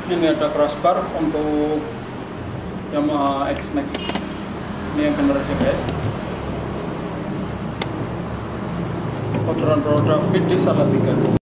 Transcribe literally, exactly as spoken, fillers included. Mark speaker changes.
Speaker 1: Ini ada crossbar untuk Yamaha X-Max. Ini yang generasi guys. Orderan roda fit di Salatiga.